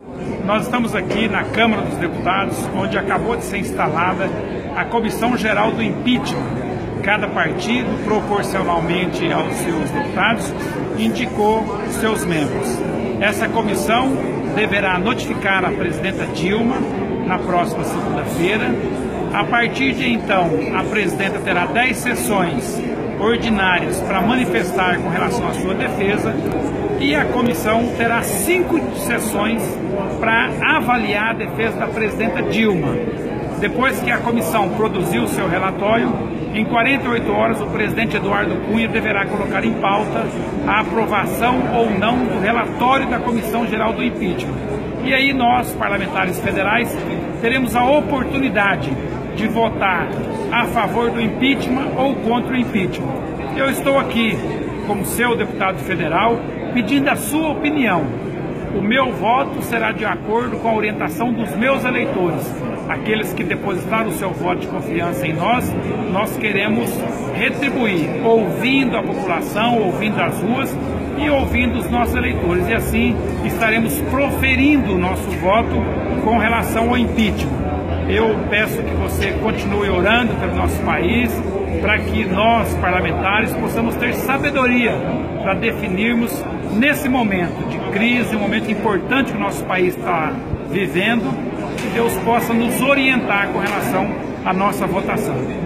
Nós estamos aqui na Câmara dos Deputados, onde acabou de ser instalada a Comissão Geral do Impeachment. Cada partido, proporcionalmente aos seus deputados, indicou seus membros. Essa comissão deverá notificar a presidenta Dilma na próxima segunda-feira. A partir de então, a presidenta terá 10 sessões ordinárias para manifestar com relação à sua defesa e a comissão terá 5 sessões para avaliar a defesa da presidenta Dilma. Depois que a comissão produziu o seu relatório, em 48 horas o presidente Eduardo Cunha deverá colocar em pauta a aprovação ou não do relatório da Comissão Geral do Impeachment. E aí nós, parlamentares federais, teremos a oportunidade de votar a favor do impeachment ou contra o impeachment. Eu estou aqui, como seu deputado federal, pedindo a sua opinião. O meu voto será de acordo com a orientação dos meus eleitores. Aqueles que depositaram o seu voto de confiança em nós, nós queremos retribuir, ouvindo a população, ouvindo as ruas e ouvindo os nossos eleitores. E assim estaremos proferindo o nosso voto com relação ao impeachment. Eu peço que você continue orando pelo nosso país, para que nós, parlamentares, possamos ter sabedoria para definirmos nesse momento de crise, um momento importante que o nosso país está vivendo, que Deus possa nos orientar com relação à nossa votação.